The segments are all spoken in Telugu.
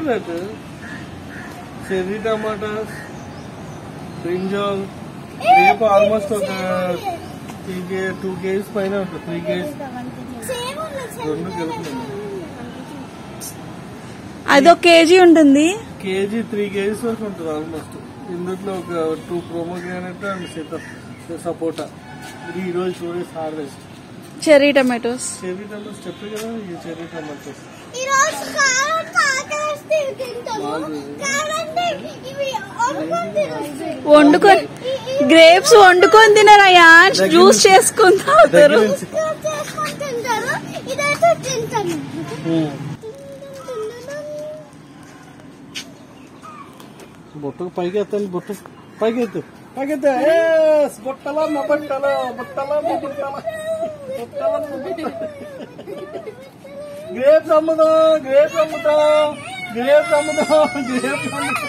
that cherry tomatoes, brinjal, grape almost 2 kgs పైన 3 kgs. అదో కేజీ ఉంటుంది. కేజీ 3 kgs వరకు ఉంటుంది ఆల్మోస్ట్. ఇందులో ఒక 2 pomegranate అండ్ సపోటా. ఇది ఈ రోజు టూరిస్ట్ హార్వెస్ట్. చెర్రీ టమాటోస్ చెప్పే కదా ఈ చెర్రీ టమాటోస్. వండుకొని గ్రేప్స్ వండుకొని తినరా, జ్యూస్ చేసుకుని తాగుతారు. బొట్టకు పైకి ఎత్తాలి, బొట్ట పైకి ఎత్తు, పైకి ఎత్తా. బొట్టలా బొట్టలా బొట్టలా బొట్టలా గ్రేప్స్ అమ్ముదా, గ్రేప్స్ అమ్ముతా, గ్రేప్స్ అమ్ముదా, గ్రేప్స్ అమ్ముతా.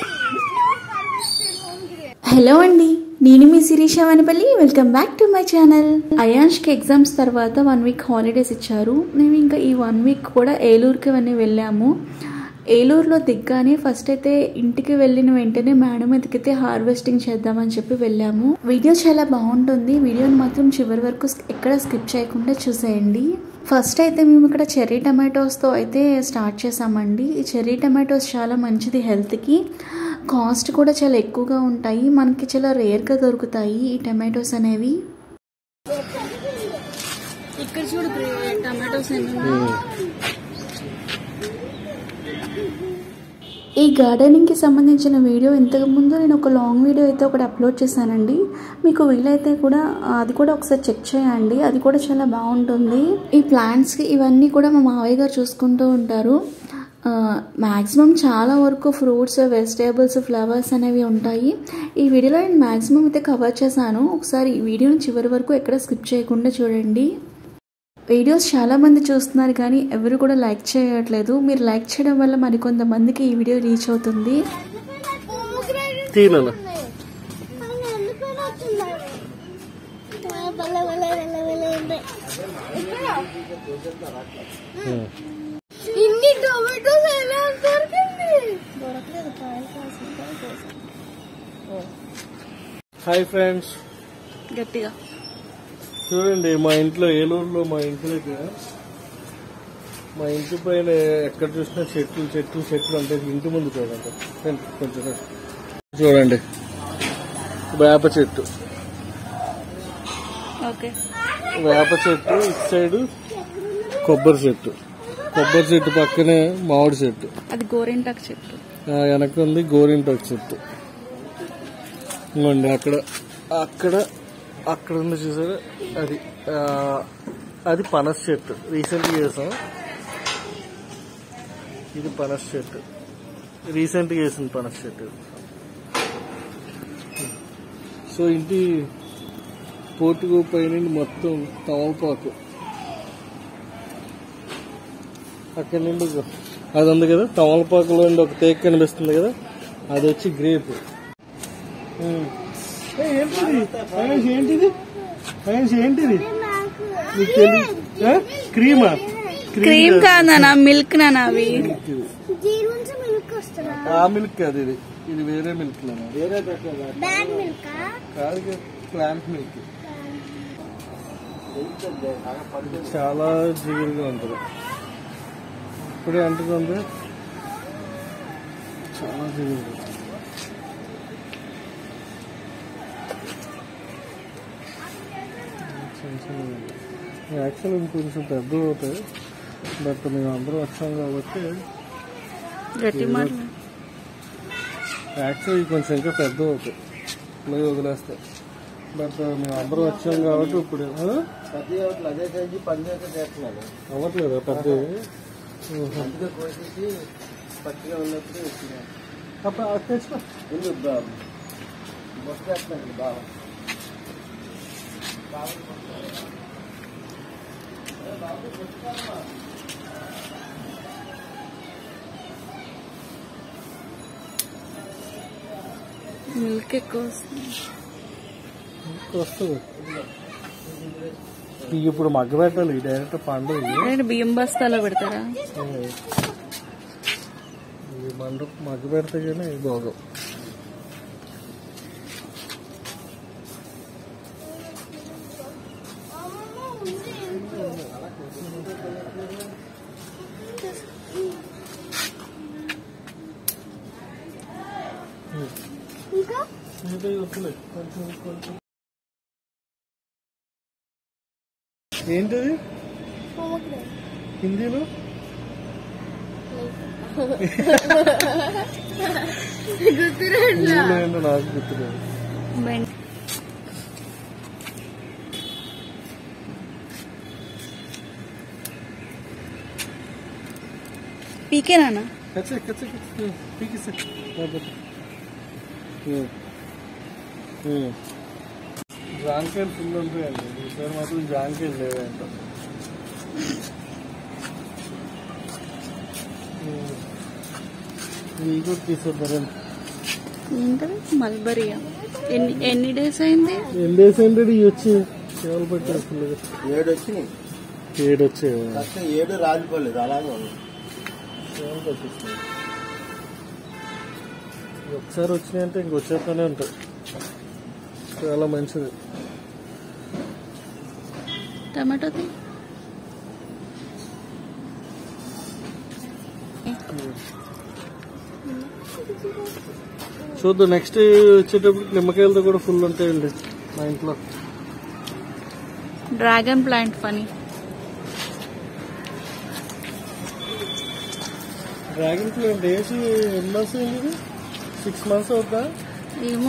హలో అండి, నేను మీ Sirisha Vanapalli. Welcome back to my channel. అయాన్ష్కి ఎగ్జామ్స్ తర్వాత 1 వీక్ హాలిడేస్ ఇచ్చారు. మేము ఇంకా ఈ 1 వీక్ కూడా ఏలూరుకి వెళ్ళాము. ఏలూరులో దిగ్గానే ఫస్ట్ అయితే ఇంటికి వెళ్ళిన వెంటనే మేడం ఎదిగితే హార్వెస్టింగ్ చేద్దామని చెప్పి వెళ్ళాము. వీడియో చాలా బాగుంటుంది. వీడియోని మాత్రం చివరి వరకు ఎక్కడ స్కిప్ చేయకుండా చూసేయండి. ఫస్ట్ అయితే మేము ఇక్కడ చెర్రీ టమాటోస్తో అయితే స్టార్ట్ చేసామండి. ఈ చెర్రీ టమాటోస్ చాలా మంచిది హెల్త్కి. కాస్ట్ కూడా చాలా ఎక్కువగా ఉంటాయి. మనకి చాలా రేర్గా దొరుకుతాయి ఈ టమాటోస్ అనేవి. ఇక్కడ చూడు టమాటోస్ ఈ గార్డెనింగ్కి సంబంధించిన వీడియో ఇంతకుముందు నేను ఒక లాంగ్ వీడియో అయితే ఒకటి అప్లోడ్ చేశానండి. మీకు వీలైతే కూడా అది కూడా ఒకసారి చెక్ చేయండి. అది కూడా చాలా బాగుంటుంది. ఈ ప్లాంట్స్కి ఇవన్నీ కూడా మా మావయ్య గారు చూసుకుంటూ ఉంటారు. మ్యాక్సిమం చాలా వరకు ఫ్రూట్స్, వెజిటేబుల్స్, ఫ్లవర్స్ అనేవి ఉంటాయి. ఈ వీడియోలో నేను మ్యాక్సిమం అయితే కవర్ చేశాను. ఒకసారి ఈ వీడియోని చివరి వరకు ఎక్కడ స్కిప్ చేయకుండా చూడండి. వీడియోస్ చాలామంది చూస్తున్నారు కానీ ఎవరు కూడా లైక్ చేయట్లేదు. మీరు లైక్ చేయడం వల్ల మరికొంతమందికి ఈ వీడియో రీచ్ అవుతుంది. హాయ్ ఫ్రెండ్స్, గట్టిగా చూడండి మా ఇంట్లో ఏలూరులో మా ఇంటి దగ్గర మా ఇంటి పైన ఎక్కడ చూసినా చెట్లు చెట్లు చెట్లు అంటే ఇంటి ముందు చూడండి కొంచెం చూడండి వేప చెట్టు, వేప చెట్టు, ఇటు సైడ్ కొబ్బరి చెట్టు, కొబ్బరి చెట్టు పక్కనే మామిడి చెట్టు, అది గోరింటాకు చెట్టు, వెనక ఉంది గోరింటాకు చెట్టు. ఇంకోండి అక్కడ అక్కడ అక్కడ ఉంది చూసారా, అది పనస చెట్టు. రీసెంట్గా చేసాం. ఇది పనస చెట్టు, రీసెంట్గా వేసింది పనస చెట్టు. సో ఇంటి పోర్టుకు పైన మొత్తం తమలపాకు. అక్కడ నుండి అది ఉంది కదా, తమలపాకులో నుండి ఒక తేక్ కనిపిస్తుంది కదా, అది వచ్చి గ్రేప్. ఏంటిది ఏంటిది ఏంటిది నీకు తెలియదు? క్రీమా? క్రీమ్ కాదా, మిల్క్ నానా? అవి ఆ మిల్క్ కాదు, ఇది ఇది వేరే మిల్క్ కాదు, ప్లాంట్ మిల్క్. చాలా జిగురుగా ఉంటుంది. ఇప్పుడే అంటుంది, చాలా జిగురుగా. యాక్చువల్ ఇంకొంచెం పెద్ద అవుతాయి, బట్ మేము అందరూ వచ్చాం కాబట్టి యాక్చువల్ కొంచెం ఇంకా పెద్ద అవుతాయి, మళ్ళీ వదిలేస్తాయి. బట్ మేము అందరూ వచ్చాం కాబట్టి ఇప్పుడు అవ్వట్లేదు పెద్ద పచ్చిగా ఉన్నప్పుడు తెచ్చుకో బాగా. మిల్క్ ఎక్కువ వస్తుంది. ఇప్పుడు మగ్గ పెట్టాలి, డైరెక్ట్ పండు బియ్యం బస్తాలో పెడతారా? మగ్గు పెడితే కానీ బాగోవు. ఏంటది హిందీలో? హిందీలో నాకు గుర్తులేదు. పీకేనా జాంకాయలు ఫుల్ ఉంటాయండి. ఈసారి మాత్రం జాంకాయలు లేవంట. మీకు తీసుకుంటారండి. ఏంటది మల్బరియా? ఎన్ని డేస్ అయింది? ఎన్ని డేస్ అయింది ఇవి వచ్చి సేవలు పెట్టేస్తుంది. 7 వచ్చినాయి. 7 వచ్చాయి. 7 రాలిపోలేదు, అలాగే సేవలు పెట్టేస్తుంది. ఒకసారి వచ్చినాయంటే ఇంకొచ్చేస్తూనే ఉంటాయి. చాలా మంచిది. టమాటోది చూద్దాం. నెక్స్ట్ వచ్చేటప్పుడు నిమ్మకాయలతో కూడా ఫుల్ ఉంటాయండి మా ఇంట్లో. డ్రాగన్ ప్లాంట్ పని. డ్రాగన్ ప్లాంట్ వేసి ఎన్ని మంత్స్ అయింది? 6 months అవుతా? ఏమో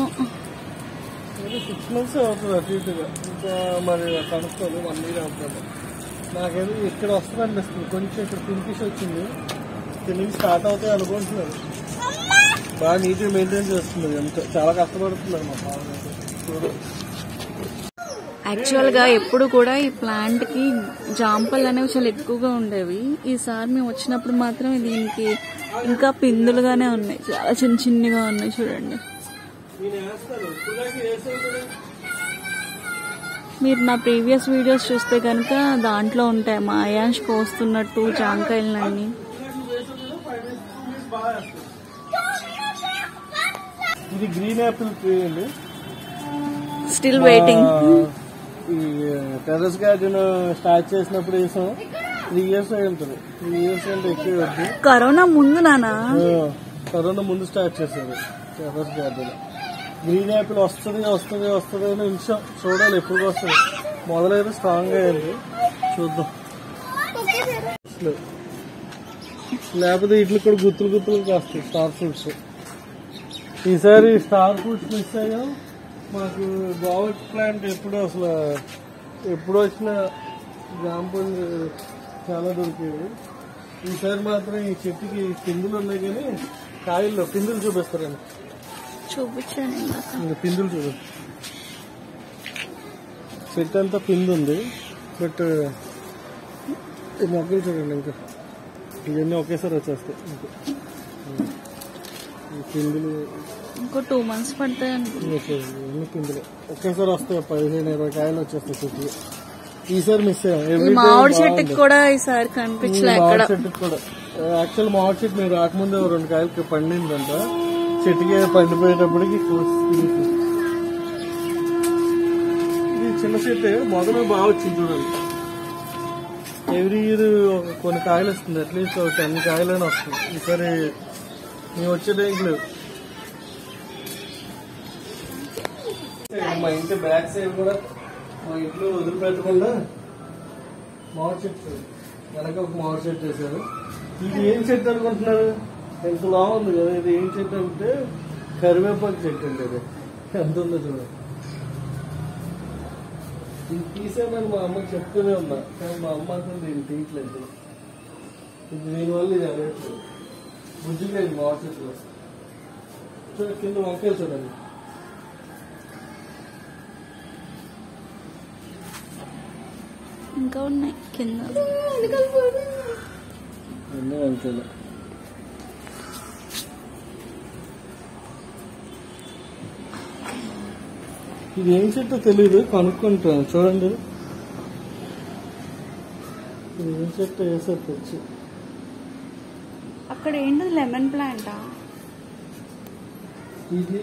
6 months అవుతుంది అటు ఇటుగా. ఇంకా మరి కనుక్కోవాలి. 1 year అవుతుంది. నాకేదో ఇక్కడ వస్తుంది అనిపిస్తుంది. కొంచెం ఇక్కడ పింకిష్ వచ్చింది. ఇక్కడ నుంచి స్టార్ట్ అవుతాయి అనుకుంటున్నాను. బాగా నీట్గా మెయింటైన్ చేస్తున్నారు. ఎంత చాలా కష్టపడుతున్నారు మా ఫాదర్ అయితే. చూడు, యాక్చువల్గా ఎప్పుడు కూడా ఈ ప్లాంట్ కి జాంపలు అనేవి చాలా ఎక్కువగా ఉండేవి. ఈసారి మేము వచ్చినప్పుడు మాత్రం దీనికి ఇంకా పిందులుగానే ఉన్నాయి. చాలా చిన్న చిన్నగా ఉన్నాయి చూడండి. మీరు నా ప్రీవియస్ వీడియోస్ చూస్తే కనుక దాంట్లో ఉంటాయి మా అయాన్ష్ కోస్తున్నట్టు జాంకాయలన్నీ. ఇది గ్రీన్ యాపిల్ ట్రీ అండి. Still waiting. ఈ టెర్రస్ గార్డెన్ స్టార్ట్ చేసినప్పుడు వేసాం. 3 years అయి ఉంటుంది. 3 years అంటే ఎక్కువ వద్దు. కరోనా ముందు నానా? కరోనా ముందు స్టార్ట్ చేశారు టెర్రస్ గార్డెన్. గ్రీన్ యాపిల్ వస్తుంది వస్తుంది వస్తుంది అని నిమిషం చూడాలి ఎప్పుడు వస్తుంది. మొదలైతే స్ట్రాంగ్ అయ్యింది. చూద్దాం. లేకపోతే వీటికి కూడా గుత్తులు గుత్తులు కాస్తాయి స్టార్ ఫ్రూట్స్. ఈసారి స్టార్ ఫ్రూట్స్ మిస్ అయ్యాం. మాకు బావట్ ప్లాంట్ ఎప్పుడు అసలు ఎప్పుడు వచ్చిన జాంపల్ చాలా దొరికేవి. ఈసారి మాత్రం ఈ చెట్టుకి పిందులు ఉన్నాయి కానీ కాయల్లో పిందులు చూపిస్తారండి. చూపించాను ఇంకా పిందులు చూడండి. చెట్టు అంతా పిందు ఉంది. బట్ ఈ మొక్కలు చూడండి ఇంకా ఇవన్నీ ఒకేసారి వచ్చేస్తాయి. ఇంకా ఈ పిందులు ఇంకో 2 months పడతాయి ఇవన్నీ పిందులు ఒకేసారి వస్తాయి. 15-20 కాయలు వచ్చేస్తాయి చెట్లు. ఈసారి మిస్ అయ్యాం. మామిడి చెట్టుకి కూడా ఈసారి కనిపించలే. మామిడి చెట్టుకి కూడా యాక్చువల్ మామిడి చెట్టు మీరు రాకముందే 2 కాయలకి పండిందంట. చెట్టుకి పండిపోయేటప్పటికి ఇది చిన్న చెట్టు మొదలు బాగా వచ్చింది చూడండి. ఎవ్రీ ఇయర్ కొన్ని కాయలు వస్తుంది. అట్లీస్ట్ 10 కాయలైనా వస్తుంది. ఈసారి మేము వచ్చేదేం లేవు. మా ఇంటి బ్యాక్ సైడ్ కూడా మా ఇంట్లో వదిలిపెట్టకుండా మామిడి చెట్టు వెనక ఒక మామిడి చెట్టు వేశారు. ఇది ఏం చెట్టు అనుకుంటున్నారు? ఎంత బాగుంది కదా. ఇది ఏం చెట్టు అంటే కరివేపాకు చెట్టు అండి. అది ఎంత ఉందో చూడండి. ఇది తీసేమని మా అమ్మకి చెప్తూనే ఉన్నా కానీ మా అమ్మ అసలు దీన్ని తీయట్లేదు. ఇది దీనివల్ల ఇది అడగట్లేదు. బుజ్జిలేదు మామిడి చెట్లు. చూడండి కింద వంకాయలు చూడండి. ఇంకా ఉన్నాయి కింద ఎన్నో వంకాయలు. ఇది ఏం చెట్టో తెలీదు, కనుక్కుంటాను. చూడండి ఇది ఏం చెట్టు వేసారు తెచ్చి. అక్కడ ఏంటది లెమన్ ప్లాంటా? ఇది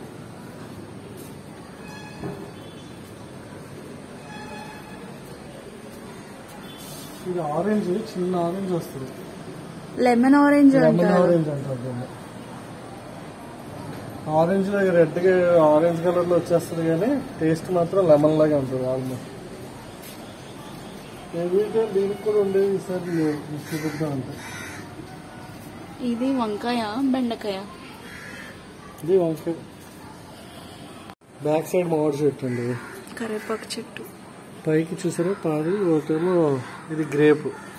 ఇది ఆరెంజ్, చిన్న ఆరెంజ్ వస్తుంది. లెమన్ ఆరెంజ్ లెమన్ అంటారు. ఆరెంజ్ అంటారు దీన్ని. ఆరెంజ్ లో రెడ్ గా ఆరెంజ్ కలర్ లో వచ్చేస్తుంది కానీ టేస్ట్ మాత్రం లెమన్ లాగా ఉంటుంది ఆల్మోస్ట్. దీనికి కూడా ఉండేది ఈసారి చూపిద్దాం అంటే. ఇది వంకాయ బెండకాయ. ఇది వంకాయ. బ్యాక్ సైడ్ మామిడి చెట్టు అండి, కరివేపాకు చెట్టు. పైకి చూసారా పాది, ఒకటేమో ఇది గ్రేప్.